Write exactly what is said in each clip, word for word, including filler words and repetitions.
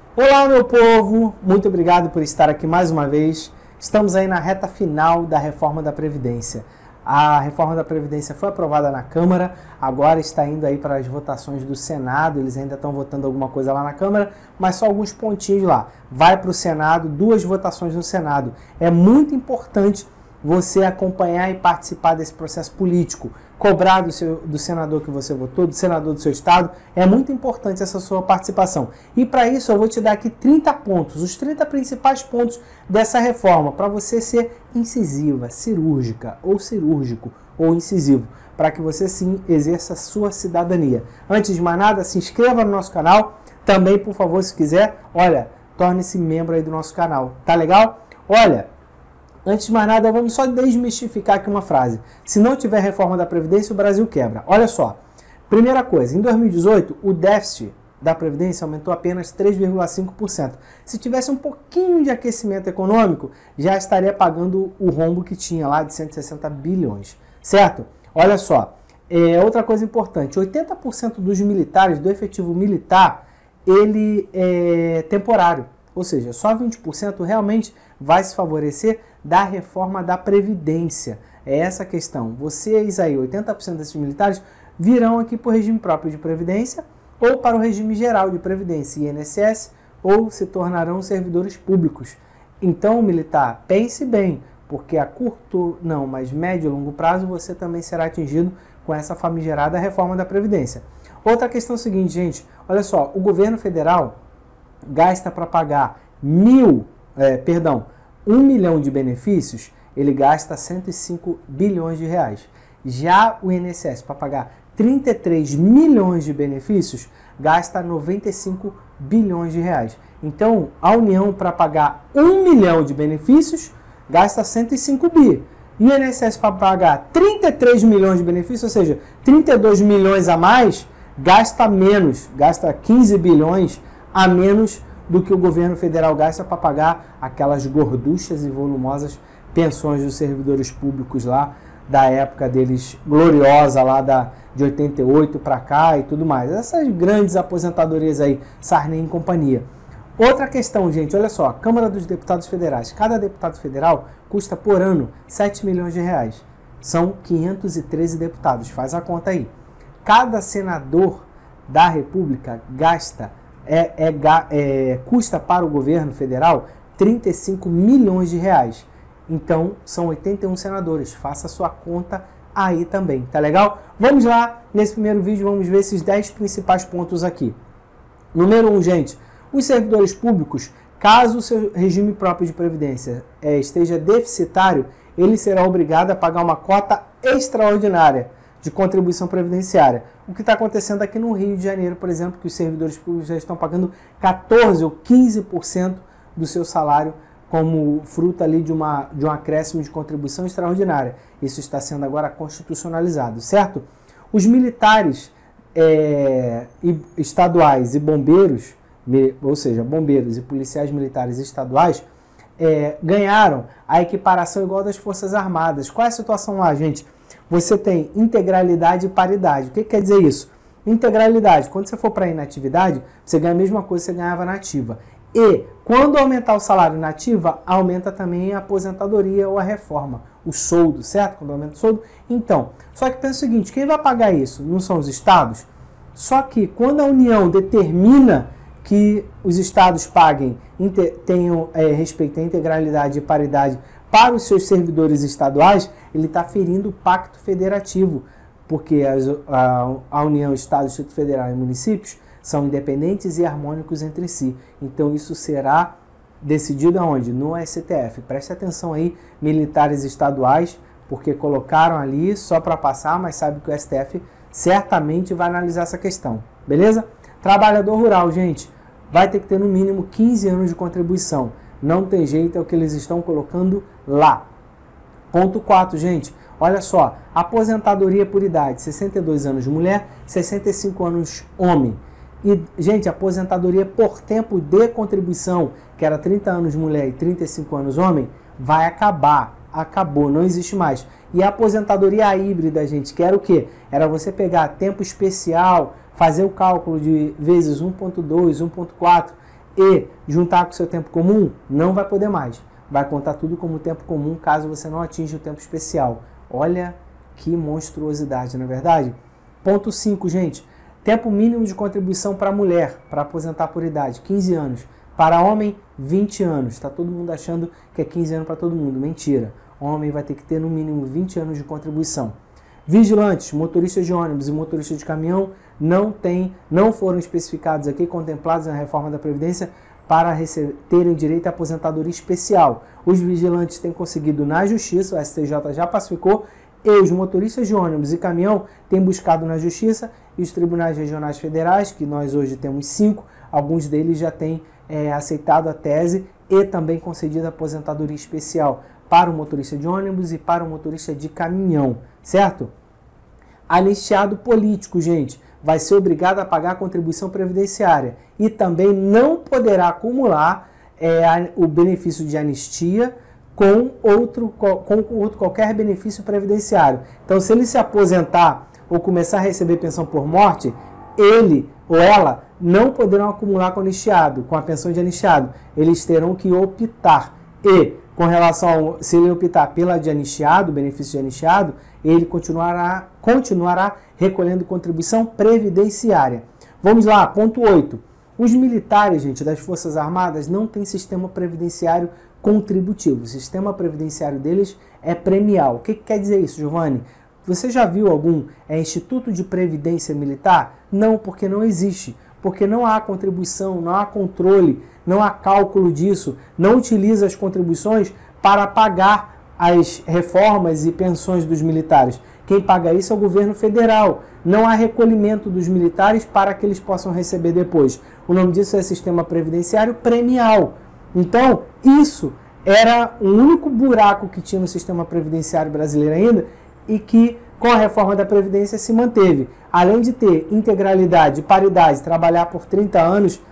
Olá, meu povo! Muito obrigado por estar aqui mais uma vez. Estamos aí na reta final da reforma da Previdência. A reforma da Previdência foi aprovada na Câmara, agora está indo aí para as votações do Senado. Eles ainda estão votando alguma coisa lá na Câmara, mas só alguns pontinhos lá. Vai para o Senado, duas votações no Senado. É muito importante você acompanhar e participar desse processo político, cobrar do, seu, do senador que você votou, do senador do seu estado. É muito importante essa sua participação. E para isso eu vou te dar aqui trinta pontos, os trinta principais pontos dessa reforma, para você ser incisiva, cirúrgica, ou cirúrgico, ou incisivo, para que você sim exerça a sua cidadania. Antes de mais nada, se inscreva no nosso canal. Também, por favor, se quiser, olha, torne-se membro aí do nosso canal. Tá legal? Olha, antes de mais nada, vamos só desmistificar aqui uma frase. Se não tiver reforma da Previdência, o Brasil quebra. Olha só. Primeira coisa, em dois mil e dezoito, o déficit da Previdência aumentou apenas três vírgula cinco por cento. Se tivesse um pouquinho de aquecimento econômico, já estaria pagando o rombo que tinha lá de cento e sessenta bilhões. Certo? Olha só. É, outra coisa importante, oitenta por cento dos militares, do efetivo militar, ele é temporário. Ou seja, só vinte por cento realmente vai se favorecer da reforma da Previdência. É essa a questão. Vocês aí, oitenta por cento desses militares, virão aqui para o regime próprio de Previdência ou para o regime geral de Previdência, I N S S, ou se tornarão servidores públicos. Então, militar, pense bem, porque a curto, não, mas médio e longo prazo, você também será atingido com essa famigerada reforma da Previdência. Outra questão é a seguinte, gente, olha só, o governo federal gasta para pagar mil, é, perdão, um milhão de benefícios, ele gasta cento e cinco bilhões de reais. Já o I N S S, para pagar trinta e três milhões de benefícios, gasta noventa e cinco bilhões de reais. Então, a União, para pagar um milhão de benefícios, gasta cento e cinco bi. E o I N S S, para pagar trinta e três milhões de benefícios, ou seja, trinta e dois milhões a mais, gasta menos, gasta quinze bilhões a menos do que o governo federal gasta para pagar aquelas gorduchas e volumosas pensões dos servidores públicos lá, da época deles gloriosa lá da, de oitenta e oito para cá e tudo mais. Essas grandes aposentadorias aí, Sarney e companhia. Outra questão, gente, olha só, Câmara dos Deputados Federais. Cada deputado federal custa por ano sete milhões de reais. São quinhentos e treze deputados, faz a conta aí. Cada senador da República gasta É, é, é, custa para o governo federal trinta e cinco milhões de reais. Então, são oitenta e um senadores. Faça a sua conta aí também, tá legal? Vamos lá, nesse primeiro vídeo, vamos ver esses dez principais pontos aqui. Número um, gente, os servidores públicos, caso o seu regime próprio de previdência é, esteja deficitário, ele será obrigado a pagar uma cota extraordinária de contribuição previdenciária. O que está acontecendo aqui no Rio de Janeiro, por exemplo, que os servidores públicos já estão pagando quatorze ou quinze por cento do seu salário como fruto ali de, uma, de um acréscimo de contribuição extraordinária. Isso está sendo agora constitucionalizado, certo? Os militares é, e estaduais e bombeiros, ou seja, bombeiros e policiais militares estaduais, é, ganharam a equiparação igual das Forças Armadas. Qual é a situação lá, gente? Você tem integralidade e paridade. O que quer dizer isso? Integralidade, quando você for para a inatividade, você ganha a mesma coisa que você ganhava na ativa. E quando aumentar o salário na ativa, aumenta também a aposentadoria ou a reforma, o soldo, certo? Quando aumenta o soldo. Então, só que pensa o seguinte, quem vai pagar isso? Não são os estados? Só que quando a União determina que os estados paguem, tenham é, respeito à integralidade e paridade para os seus servidores estaduais, ele está ferindo o pacto federativo, porque as, a, a União, Estado, Distrito Federal e municípios são independentes e harmônicos entre si. Então isso será decidido aonde? No S T F. Preste atenção aí, militares estaduais, porque colocaram ali só para passar, mas sabe que o S T F certamente vai analisar essa questão. Beleza? Trabalhador rural, gente, vai ter que ter no mínimo quinze anos de contribuição. Não tem jeito, é o que eles estão colocando lá. Ponto quatro, gente. Olha só, aposentadoria por idade, sessenta e dois anos mulher, sessenta e cinco anos homem. E, gente, aposentadoria por tempo de contribuição, que era trinta anos mulher e trinta e cinco anos homem, vai acabar. Acabou, não existe mais. E a aposentadoria híbrida, gente, que era o quê? Era você pegar tempo especial, fazer o cálculo de vezes um ponto dois, um ponto quatro e juntar com o seu tempo comum, não vai poder mais. Vai contar tudo como tempo comum caso você não atinja o tempo especial. Olha que monstruosidade, não é verdade? Ponto cinco, gente. Tempo mínimo de contribuição para mulher, para aposentar por idade, quinze anos. Para homem, vinte anos. Está todo mundo achando que é quinze anos para todo mundo. Mentira. Homem vai ter que ter no mínimo vinte anos de contribuição. Vigilantes, motoristas de ônibus e motoristas de caminhão não, tem, não foram especificados aqui, contemplados na reforma da Previdência, para receber, terem direito à aposentadoria especial. Os vigilantes têm conseguido na Justiça, o S T J já pacificou, e os motoristas de ônibus e caminhão têm buscado na Justiça, e os tribunais regionais federais, que nós hoje temos cinco, alguns deles já têm é, aceitado a tese e também concedido a aposentadoria especial para o motorista de ônibus e para o motorista de caminhão, certo? Anistiado político, gente, vai ser obrigado a pagar a contribuição previdenciária e também não poderá acumular é, o benefício de anistia com outro, com outro qualquer benefício previdenciário. Então, se ele se aposentar ou começar a receber pensão por morte, ele ou ela não poderão acumular com anistiado, com a pensão de anistiado. Eles terão que optar. E, com relação ao, se ele optar pela de anistiado, benefício de anistiado, ele continuará, continuará recolhendo contribuição previdenciária. Vamos lá, ponto oito. Os militares, gente, das Forças Armadas não têm sistema previdenciário contributivo. O sistema previdenciário deles é premial. O que, que quer dizer isso, Giovanni? Você já viu algum é, Instituto de Previdência Militar? Não, porque não existe. Porque não há contribuição, não há controle, não há cálculo disso, não utiliza as contribuições para pagar as reformas e pensões dos militares. Quem paga isso é o governo federal. Não há recolhimento dos militares para que eles possam receber depois. O nome disso é sistema previdenciário premial. Então, isso era o único buraco que tinha no sistema previdenciário brasileiro ainda e que, com a reforma da Previdência, se manteve. Além de ter integralidade, paridade, trabalhar por trinta anos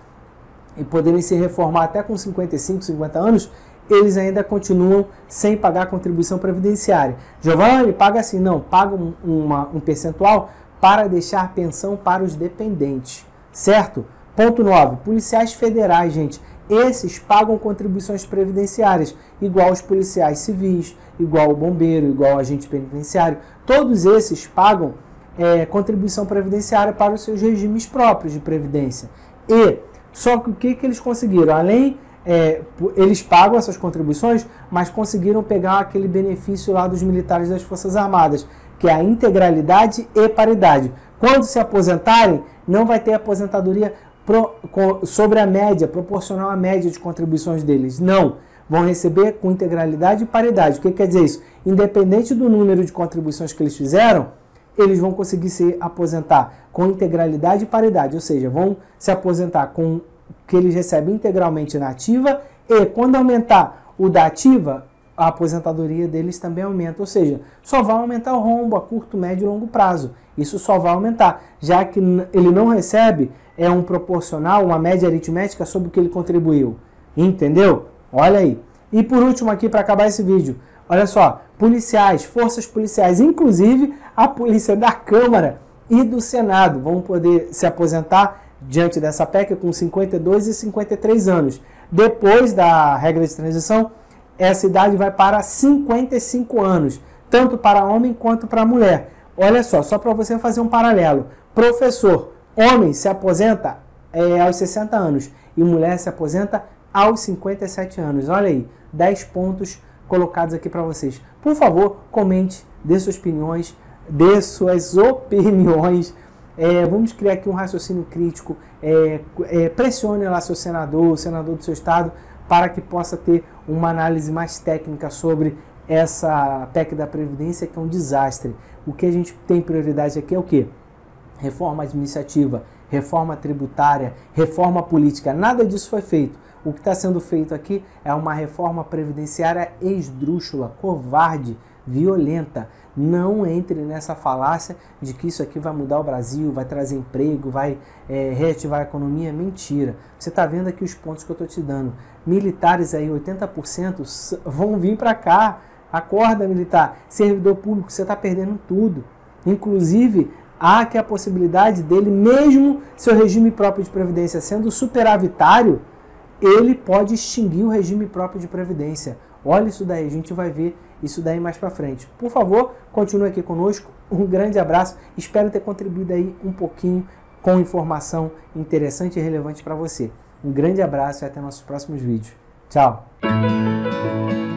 e poderem se reformar até com cinquenta e cinco, cinquenta anos, eles ainda continuam sem pagar contribuição previdenciária. Giovanni, paga assim? Não, paga um, uma, um percentual para deixar pensão para os dependentes, certo? Ponto nove. Policiais federais, gente. Esses pagam contribuições previdenciárias, igual os policiais civis, igual o bombeiro, igual o agente penitenciário. Todos esses pagam é, contribuição previdenciária para os seus regimes próprios de previdência. E, só que o que, que eles conseguiram? Além, é, eles pagam essas contribuições, mas conseguiram pegar aquele benefício lá dos militares das Forças Armadas, que é a integralidade e paridade. Quando se aposentarem, não vai ter aposentadoria pro, com, sobre a média, proporcional à média de contribuições deles. Não. Vão receber com integralidade e paridade. O que quer dizer isso? Independente do número de contribuições que eles fizeram, eles vão conseguir se aposentar com integralidade e paridade. Ou seja, vão se aposentar com o que eles recebem integralmente na ativa e, quando aumentar o da ativa, a aposentadoria deles também aumenta. Ou seja, só vai aumentar o rombo a curto, médio e longo prazo. Isso só vai aumentar, já que ele não recebe é um proporcional, uma média aritmética sobre o que ele contribuiu. Entendeu? Olha aí. E por último aqui, para acabar esse vídeo, olha só, policiais, forças policiais, inclusive a polícia da Câmara e do Senado vão poder se aposentar diante dessa P E C com cinquenta e dois e cinquenta e três anos. Depois da regra de transição, essa idade vai para cinquenta e cinco anos, tanto para homem quanto para mulher. Olha só, só para você fazer um paralelo. Professor, homem se aposenta é, aos sessenta anos e mulher se aposenta aos cinquenta e sete anos. Olha aí, dez pontos colocados aqui para vocês. Por favor, comente, dê suas opiniões, dê suas opiniões. É, vamos criar aqui um raciocínio crítico. É, é, pressione lá seu senador, o senador do seu estado, para que possa ter uma análise mais técnica sobre essa P E C da Previdência, que é um desastre. O que a gente tem prioridade aqui é o quê? Reforma administrativa, reforma tributária, reforma política. Nada disso foi feito. O que está sendo feito aqui é uma reforma previdenciária esdrúxula, covarde, violenta. Não entre nessa falácia de que isso aqui vai mudar o Brasil, vai trazer emprego, vai é, reativar a economia. Mentira. Você está vendo aqui os pontos que eu estou te dando. Militares aí, oitenta por cento vão vir para cá. Acorda, militar. Servidor público, você está perdendo tudo. Inclusive, há que a possibilidade dele, mesmo seu regime próprio de previdência sendo superavitário, ele pode extinguir o regime próprio de previdência. Olha isso daí, a gente vai ver isso daí mais para frente. Por favor, continue aqui conosco. Um grande abraço. Espero ter contribuído aí um pouquinho com informação interessante e relevante para você. Um grande abraço e até nossos próximos vídeos. Tchau!